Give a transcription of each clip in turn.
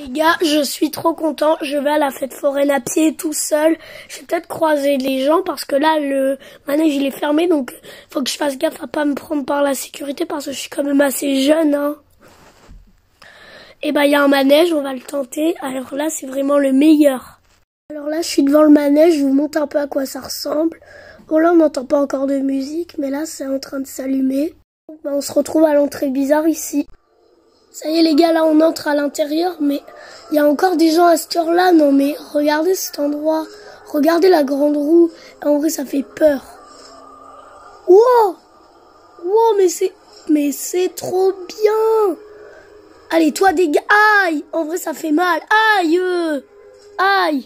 Les gars, je suis trop content. Je vais à la fête foraine à pied tout seul. Je vais peut-être croiser les gens parce que là, le manège il est fermé. Donc, faut que je fasse gaffe à pas me prendre par la sécurité parce que je suis quand même assez jeune. Hein. Et bah, il y a un manège, on va le tenter. Alors là, c'est vraiment le meilleur. Alors là, je suis devant le manège. Je vous montre un peu à quoi ça ressemble. Bon, là, on n'entend pas encore de musique. Mais là, c'est en train de s'allumer. Bah, on se retrouve à l'entrée bizarre ici. Ça y est les gars, là on entre à l'intérieur, mais il y a encore des gens à cette heure-là. Non mais regardez cet endroit, regardez la grande roue. En vrai ça fait peur. Wow, wow, mais c'est trop bien. Allez toi dégage. Aïe, en vrai ça fait mal. Aïe, aïe,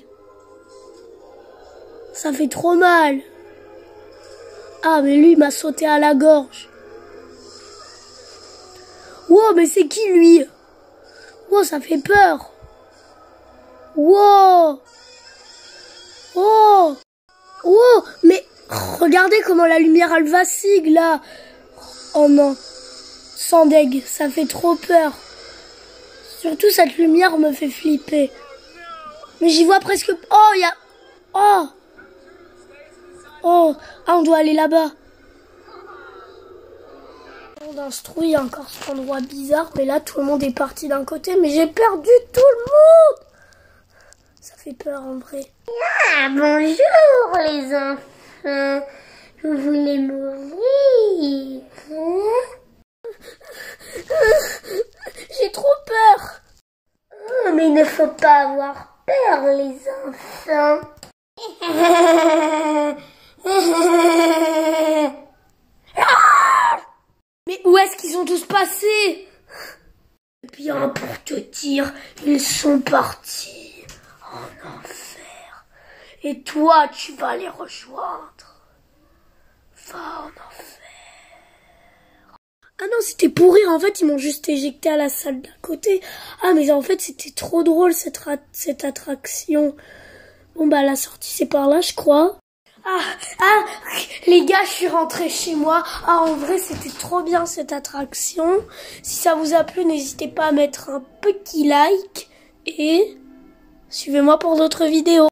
ça fait trop mal. Ah mais lui il m'a sauté à la gorge. Wow, mais c'est qui lui? Wow, ça fait peur. Wow. Oh. Wow, mais regardez comment la lumière elle vacille là. Oh non. Sans deg, ça fait trop peur. Surtout cette lumière me fait flipper. Mais j'y vois presque... Oh, il y a... Oh. Oh. Ah, on doit aller là-bas. Dans ce trou, il y a encore cet endroit bizarre, mais là, tout le monde est parti d'un côté, mais j'ai perdu tout le monde. Ça fait peur, en vrai. Ah, bonjour, les enfants. Vous voulez mourir? J'ai trop peur. Oh, mais il ne faut pas avoir peur, les enfants. Mais où est-ce qu'ils sont tous passés? Bien pour te dire, ils sont partis en enfer. Et toi, tu vas les rejoindre. Va en enfer. Ah non, c'était pour rire. En fait, ils m'ont juste éjecté à la salle d'à côté. Ah, mais en fait, c'était trop drôle cette attraction. Bon, bah, la sortie, c'est par là, je crois. Les gars, je suis rentrée chez moi. Ah, en vrai, c'était trop bien cette attraction. Si ça vous a plu, n'hésitez pas à mettre un petit like et suivez-moi pour d'autres vidéos.